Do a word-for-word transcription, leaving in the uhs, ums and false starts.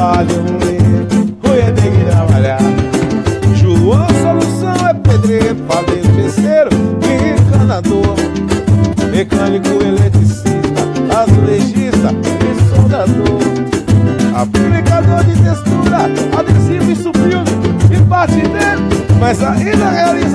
trabalho ruim, ruim é ter que trabalhar. João Solução é pedreiro, padeiro, gesseiro, encanador, mecânico, eletricista, azulejista e soldador, aplicador de textura, adesivo e subiu e batideiro. Mas aí na realidade